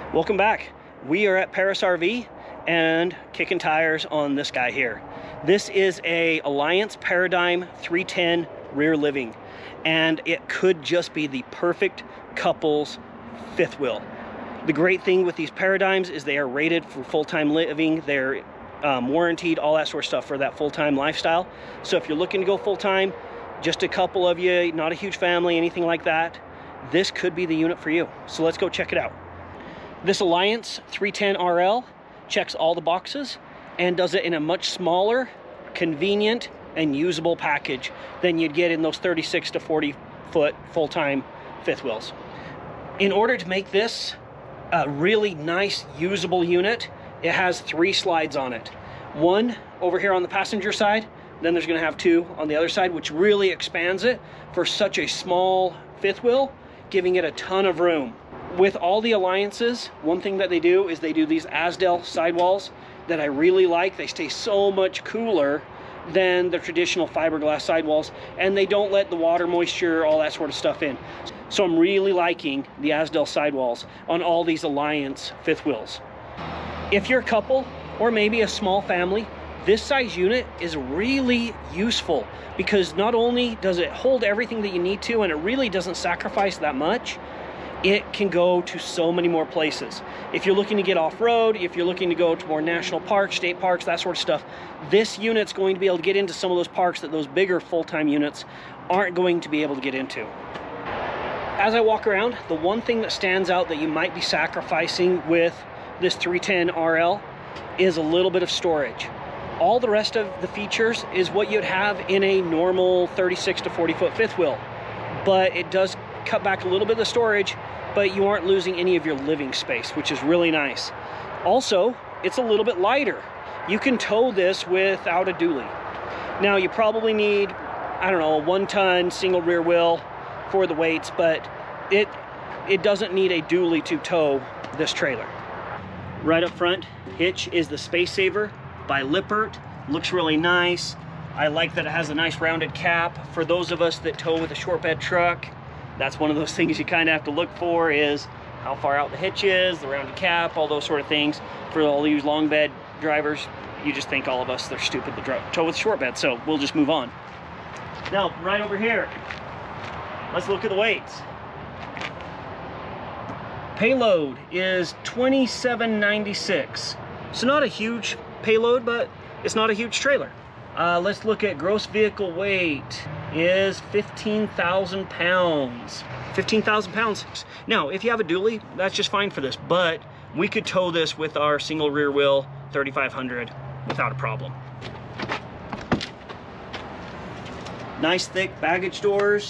Welcome back. We are at Paris RV and kicking tires on this guy here. This is a Alliance Paradigm 310 rear living, and it could just be the perfect couple's fifth wheel. The great thing with these Paradigms is they are rated for full-time living. They're warranted, all that sort of stuff for that full-time lifestyle. So if you're looking to go full-time, just a couple of you, not a huge family, anything like that, this could be the unit for you. So let's go check it out. This Alliance 310 RL checks all the boxes and does it in a much smaller, convenient, and usable package than you'd get in those 36 to 40 foot full-time fifth wheels. In order to make this a really nice, usable unit, it has 3 slides on it. One over here on the passenger side, then there's gonna have 2 on the other side, which really expands it for such a small fifth wheel, giving it a ton of room. With all the Alliances, one thing that they do is they do these Azdel sidewalls that I really like. They stay so much cooler than the traditional fiberglass sidewalls, and they don't let the water, moisture, all that sort of stuff in. So I'm really liking the Azdel sidewalls on all these Alliance fifth wheels. If you're a couple or maybe a small family, this size unit is really useful because not only does it hold everything that you need to, and it really doesn't sacrifice that much, it can go to so many more places. If you're looking to get off-road, if you're looking to go to more national parks, state parks, that sort of stuff, this unit's going to be able to get into some of those parks that those bigger full-time units aren't going to be able to get into. As I walk around, the one thing that stands out that you might be sacrificing with this 310 RL is a little bit of storage. All the rest of the features is what you'd have in a normal 36 to 40 foot fifth wheel, but it does cut back a little bit of the storage, but you aren't losing any of your living space, which is really nice. Also, it's a little bit lighter. You can tow this without a dually. Now, you probably need, I don't know, a 1-ton single rear wheel for the weights, but it doesn't need a dually to tow this trailer. Right up front, hitch is the Space Saver by Lippert. Looks really nice. I like that it has a nice rounded cap. For those of us that tow with a short bed truck, that's one of those things you kind of have to look for, is how far out the hitch is, the rounded cap, all those sort of things. For all these long bed drivers, you just think all of us, they're stupid to tow with short bed, so we'll just move on. Now, right over here, let's look at the weights. Payload is 2796. So not a huge payload, but it's not a huge trailer. Let's look at gross vehicle weight is 15,000 pounds. 15,000 pounds. Now, if you have a dually, that's just fine for this, but we could tow this with our single rear wheel 3500 without a problem. Nice thick baggage doors.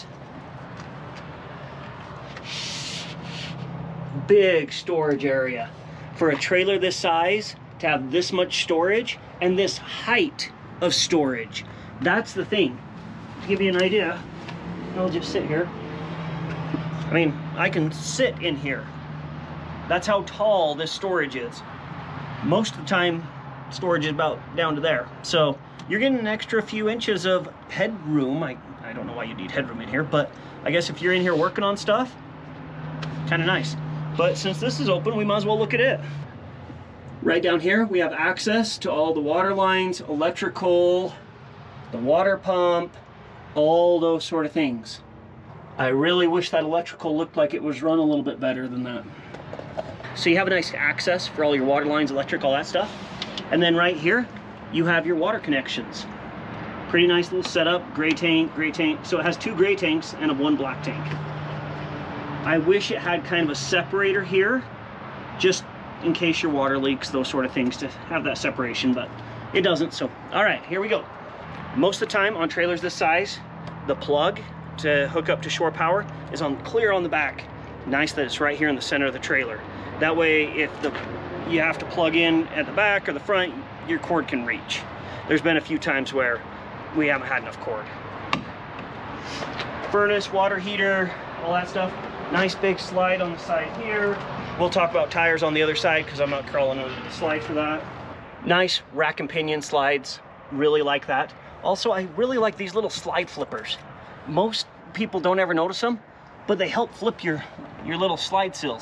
Big storage area. For a trailer this size, to have this much storage and this height of storage, that's the thing. To give you an idea, I'll just sit here. I mean, I can sit in here. That's how tall this storage is. Most of the time, storage is about down to there. So you're getting an extra few inches of headroom. I don't know why you need headroom in here, but I guess if you're in here working on stuff, kind of nice. But since this is open, we might as well look at it. Right down here, we have access to all the water lines, electrical, the water pump, all those sort of things. I really wish that electrical looked like it was run a little bit better than that. So you have a nice access for all your water lines, electric, all that stuff. And then right here, you have your water connections. Pretty nice little setup, gray tank. So it has 2 gray tanks and 1 black tank. I wish it had kind of a separator here, just in case your water leaks, those sort of things, to have that separation, but it doesn't. So, all right, here we go. Most of the time on trailers this size, the plug to hook up to shore power is clear on the back. Nice that it's right here in the center of the trailer. That way, if you have to plug in at the back or the front, your cord can reach. There's been a few times where we haven't had enough cord. Furnace, water heater, all that stuff. Nice big slide on the side here. We'll talk about tires on the other side because I'm not crawling over the slide for that. Nice rack and pinion slides. Really like that. Also, I really like these little slide flippers. Most people don't ever notice them, but they help flip your little slide sills.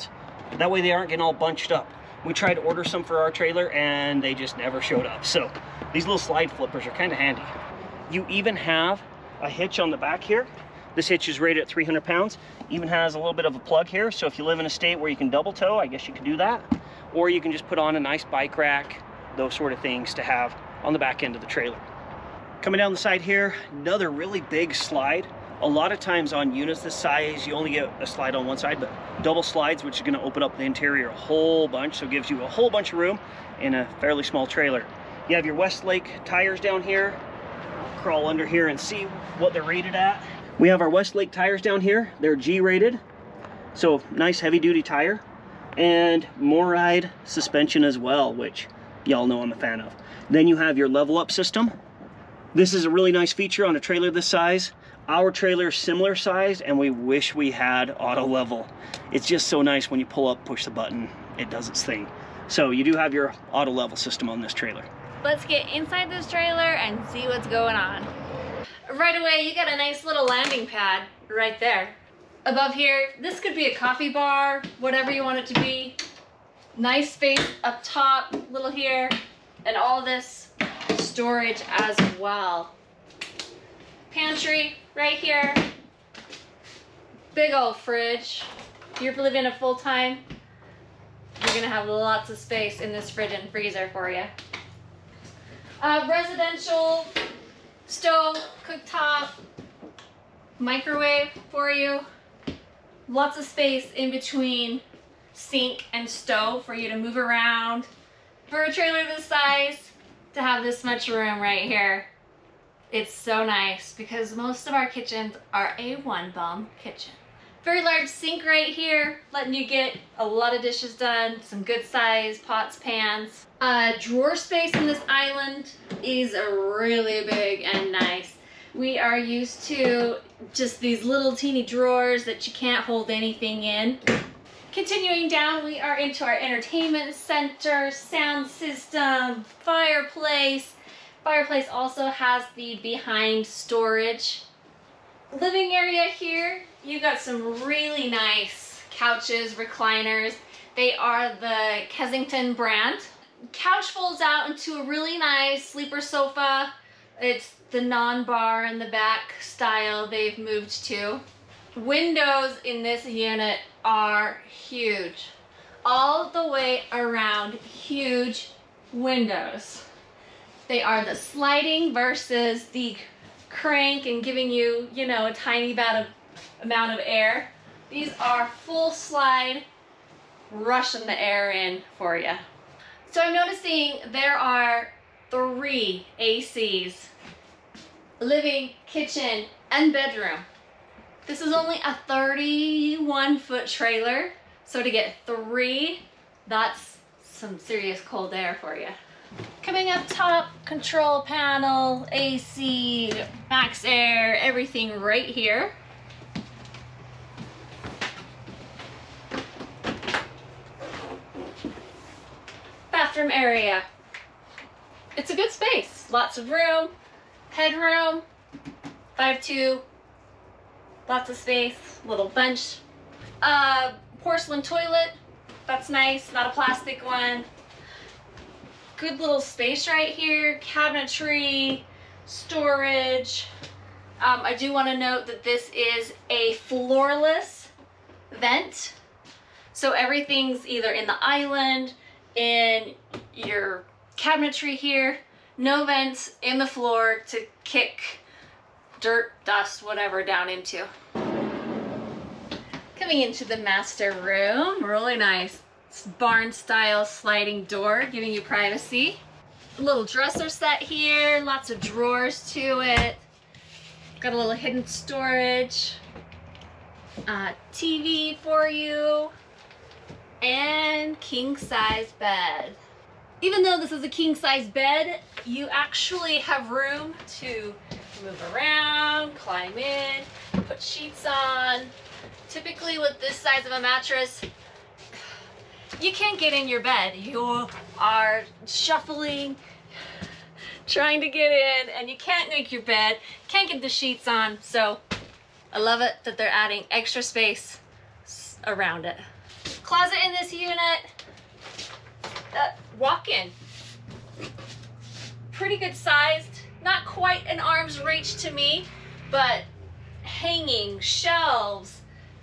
That way they aren't getting all bunched up. We tried to order some for our trailer and they just never showed up. So these little slide flippers are kind of handy. You even have a hitch on the back here. This hitch is rated at 300 pounds. Even has a little bit of a plug here. So if you live in a state where you can double tow, I guess you could do that. Or you can just put on a nice bike rack, those sort of things to have on the back end of the trailer. Coming down the side here, another really big slide. A lot of times on units this size, you only get a slide on one side, but double slides, which is going to open up the interior a whole bunch, so it gives you a whole bunch of room in a fairly small trailer. You have your Westlake tires down here. I'll crawl under here and see what they're rated at. We have our Westlake tires down here. They're G rated, so nice heavy duty tire, and MORryde suspension as well, which y'all know I'm a fan of. Then you have your level up system. This is a really nice feature on a trailer this size. Our trailer is similar size, and we wish we had auto level. It's just so nice when you pull up, push the button, it does its thing. So you do have your auto level system on this trailer. Let's get inside this trailer and see what's going on. Right away, you got a nice little landing pad right there. Above here, this could be a coffee bar, whatever you want it to be. Nice space up top, little here, and all this storage as well. Pantry right here. Big old fridge. If you're living a full-time, you're gonna have lots of space in this fridge and freezer for you. Residential stove, cooktop, microwave for you. Lots of space in between sink and stove for you to move around. For a trailer this size, to have this much room right here, it's so nice because most of our kitchens are a one-bum kitchen. Very large sink right here, letting you get a lot of dishes done, some good size pots, pans. Drawer space in this island is really big and nice. We are used to just these little teeny drawers that you can't hold anything in. Continuing down, we are into our entertainment center, sound system, fireplace. Fireplace also has the behind storage. Living area here, you got some really nice couches, recliners. They are the Kensington brand. Couch folds out into a really nice sleeper sofa. It's the non-bar in the back style they've moved to. Windows in this unit are huge. All the way around, huge windows. They are the sliding versus the crank and giving you, you know, a tiny amount of air. These are full slide, rushing the air in for you. So I'm noticing there are 3 ACs, living, kitchen, and bedroom. This is only a 31-foot trailer, so to get 3, that's some serious cold air for you. Coming up top, control panel, AC, max air, everything right here. Bathroom area. It's a good space. Lots of room, headroom, 5'2", lots of space, little bench. Porcelain toilet, that's nice, not a plastic one. Good little space right here, cabinetry, storage. I do want to note that this is a floorless vent. So everything's either in the island, in your cabinetry here, no vents in the floor to kick dirt, dust, whatever down into. Coming into the master room, really nice. Barn style sliding door, giving you privacy. A little dresser set here, lots of drawers to it. Got a little hidden storage. TV for you. And king size bed. Even though this is a king size bed, you actually have room to move around, climb in, put sheets on. Typically with this size of a mattress, you can't get in your bed. You are shuffling, trying to get in, and you can't make your bed, can't get the sheets on. So I love it that they're adding extra space around it. Closet in this unit, walk-in. Pretty good sized, not quite an arm's reach to me, but hanging, shelves,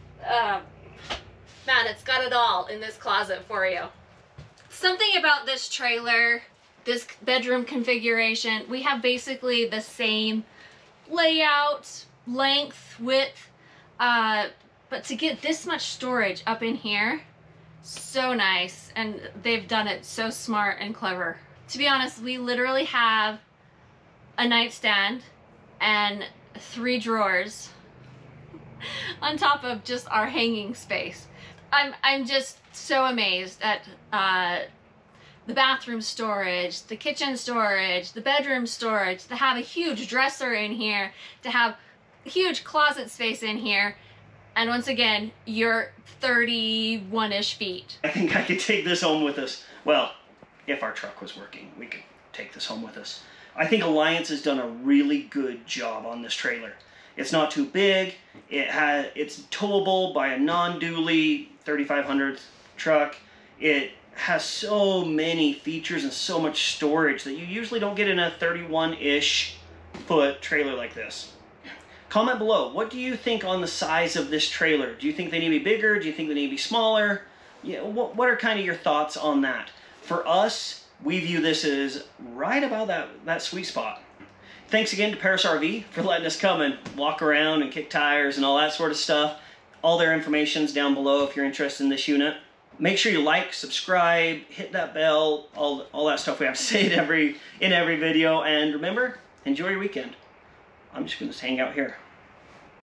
man, it's got it all in this closet for you. Something about this trailer, this bedroom configuration, we have basically the same layout, length, width, but to get this much storage up in here, so nice, and they've done it so smart and clever. To be honest, we literally have a nightstand and 3 drawers on top of just our hanging space. I'm just so amazed at the bathroom storage, the kitchen storage, the bedroom storage, to have a huge dresser in here, to have huge closet space in here, and once again, you're 31-ish feet. I think I could take this home with us. Well, if our truck was working, we could take this home with us. I think Alliance has done a really good job on this trailer. It's not too big. It's towable by a non-dually 3500 truck. It has so many features and so much storage that you usually don't get in a 31-ish foot trailer like this. Comment below, what do you think on the size of this trailer? Do you think they need to be bigger? Do you think they need to be smaller? Yeah, what are kind of your thoughts on that? For us, we view this as right about that sweet spot. Thanks again to Paris RV for letting us come and walk around and kick tires and all that sort of stuff. All their information's down below if you're interested in this unit. Make sure you like, subscribe, hit that bell, all that stuff we have to say in every video. And remember, enjoy your weekend. I'm just gonna hang out here.